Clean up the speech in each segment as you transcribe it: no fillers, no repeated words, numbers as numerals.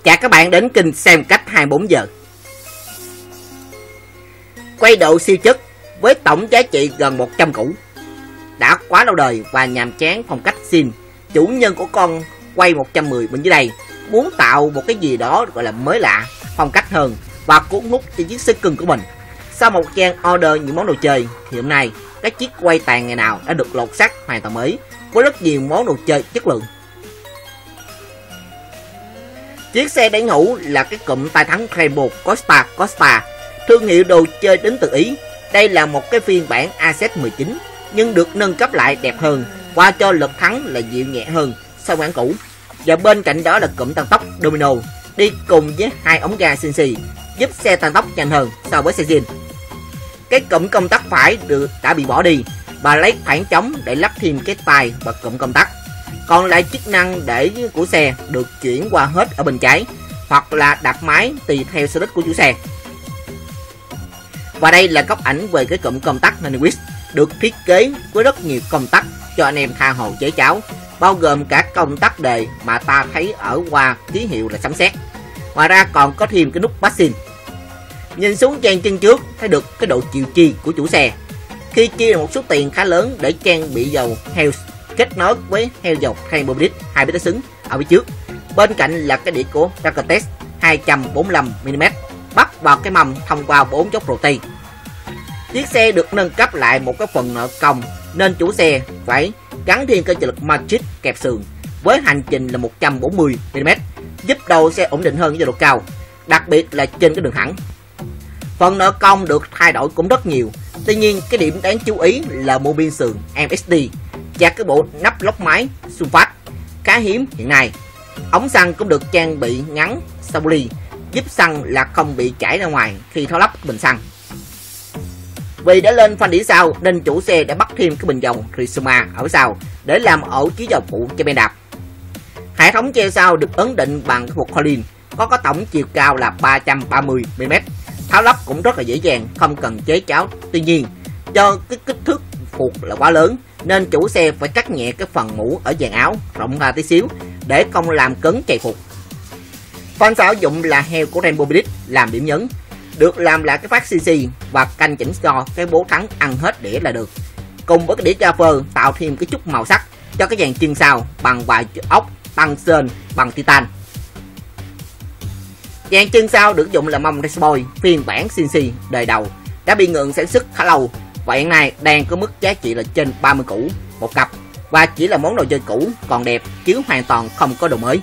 Chào các bạn đến kênh xem cách 24 giờ. Quay độ siêu chất với tổng giá trị gần 100 củ. Đã quá lâu đời và nhàm chán phong cách sim, chủ nhân của con quay 110 bên dưới đây muốn tạo một cái gì đó gọi là mới lạ, phong cách hơn và cuốn hút cho chiếc xe cưng của mình. Sau một trang order những món đồ chơi thì hôm nay cái chiếc quay tàn ngày nào đã được lột xác hoàn toàn mới với rất nhiều món đồ chơi chất lượng. Chiếc xe đánh hữu là cái cụm tay thắng Rainbow Costa, thương hiệu đồ chơi đến từ Ý. Đây là một cái phiên bản AZ19 nhưng được nâng cấp lại đẹp hơn và cho lực thắng là dịu nhẹ hơn so với bản cũ. Và bên cạnh đó là cụm tăng tốc Domino đi cùng với hai ống ga CNC giúp xe tăng tốc nhanh hơn so với xe zin. Cái cụm công tắc phải đã bị bỏ đi và lấy khoảng trống để lắp thêm cái tay và cụm công tắc. Còn lại chức năng để của xe được chuyển qua hết ở bên trái hoặc là đạp máy tùy theo sở thích của chủ xe. Và đây là góc ảnh về cái cụm công tắc Nanowitz được thiết kế với rất nhiều công tắc cho anh em tha hồ chế cháo, bao gồm cả công tắc đề mà ta thấy ở qua ký hiệu là sấm sét. Ngoài ra còn có thêm cái nút passin. Nhìn xuống trang chân trước thấy được cái độ chịu chi của chủ xe khi chia một số tiền khá lớn để trang bị dầu heo kết nối với heo dầu Rainbow Bridge 2 bít xứng ở phía trước. Bên cạnh là cái đĩa của Rakotex 245mm bắt vào cái mâm thông qua 4 chốt roti. Chiếc xe được nâng cấp lại một cái phần nợ công nên chủ xe phải gắn thêm cơ trợ lực Magic kẹp sườn với hành trình là 140mm giúp đầu xe ổn định hơn với độ cao, đặc biệt là trên cái đường thẳng. Phần nợ công được thay đổi cũng rất nhiều, tuy nhiên cái điểm đáng chú ý là mô bin sườn MSD và cái bộ nắp lốc máy Sulfat khá hiếm hiện nay. Ống xăng cũng được trang bị ngắn Sabuli giúp xăng là không bị chảy ra ngoài khi tháo lắp bình xăng. Vì đã lên phanh đĩa sau nên chủ xe đã bắt thêm cái bình dầu Rizoma ở sau để làm ổ chứa dầu phụ cho bên đạp. Hệ thống treo sau được ấn định bằng cái cục Colin có tổng chiều cao là 330mm. Tháo lắp cũng rất là dễ dàng, không cần chế cháo. Tuy nhiên do cái kích thước phuộc là quá lớn nên chủ xe phải cắt nhẹ cái phần mũ ở dàn áo rộng ra tí xíu để không làm cứng chạy phục. Phanh sử dụng là heo của Rainbow Bridge làm điểm nhấn, được làm lại cái phát CC và canh chỉnh cho cái bố thắng ăn hết đĩa là được. Cùng với cái đĩa Jaffer tạo thêm cái chút màu sắc cho cái dàn chân sau bằng vài ốc tăng sơn bằng titan. Dàn chân sau được dụng là mâm Raceboy phiên bản CNC đời đầu đã bị ngừng sản xuất khá lâu và hiện nay đang có mức giá trị là trên 30 củ một cặp và chỉ là món đồ chơi cũ còn đẹp chứ hoàn toàn không có đồ mới.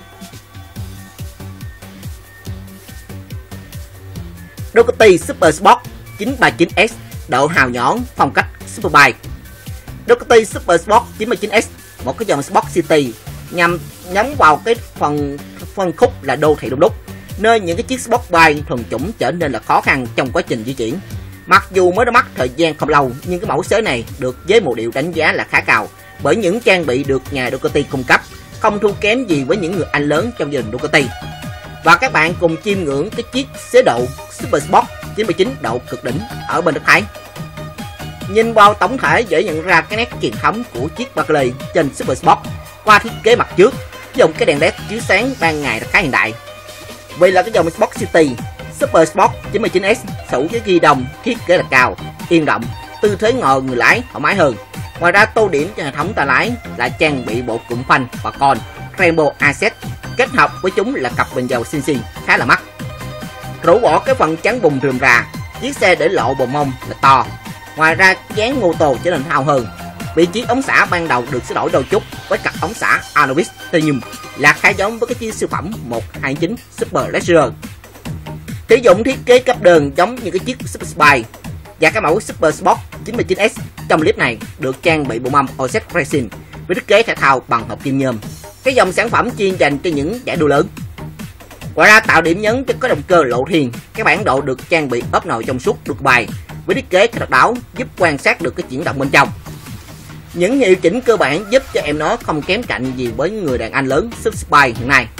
Ducati Super Sport 939S độ hào nhõn phong cách Superbike. Ducati Super Sport 939S một cái dòng Sport City nhằm nhắm vào cái phân khúc là đô thị đông đúc, nơi những cái chiếc sport bike thuần chủng trở nên là khó khăn trong quá trình di chuyển. Mặc dù mới ra mắt thời gian không lâu nhưng cái mẫu xế này được với mô điệu đánh giá là khá cao bởi những trang bị được nhà Ducati cung cấp, không thua kém gì với những người anh lớn trong gia đình Ducati. Và các bạn cùng chiêm ngưỡng cái chiếc xế độ Super Sport 99 độ cực đỉnh ở bên đất Thái. Nhìn vào tổng thể dễ nhận ra cái nét truyền thống của chiếc Bentley trên Super Sport qua thiết kế mặt trước dùng cái đèn led chiếu sáng ban ngày là khá hiện đại. Vì là cái dòng Sport City, Super Sport 99S sở hữu cái ghi đồng thiết kế là cao, yên động, tư thế ngồi người lái thoải mái hơn. Ngoài ra tô điểm cho hệ thống tay lái là trang bị bộ cụm phanh và con Rainbow AZ kết hợp với chúng là cặp bình dầu CNC khá là mắc. Rũ bỏ cái phần trắng bùng rườm rà, chiếc xe để lộ bờ mông là to. Ngoài ra dáng mô tô trở nên thao hơn. Vị trí ống xả ban đầu được sửa đổi đôi chút với cặp ống xả Anubis Titanium là khá giống với cái chiếc siêu phẩm 129 Super Leisure. Sử dụng thiết kế cấp đơn giống như cái chiếc Super Spy và cái mẫu Super Sport 99S trong clip này được trang bị bộ mâm OZ Racing với thiết kế thể thao bằng hợp kim nhôm. Cái dòng sản phẩm chuyên dành cho những giải đua lớn. Ngoài ra tạo điểm nhấn cho cái động cơ lộ thiên, cái bản độ được trang bị ốp nồi trong suốt được bài với thiết kế độc đáo giúp quan sát được cái chuyển động bên trong. Những hiệu chỉnh cơ bản giúp cho em nó không kém cạnh gì với người đàn anh lớn Super Spy hiện nay.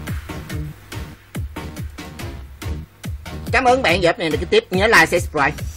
Cảm ơn bạn dõi này được cái tiếp, nhớ like, subscribe.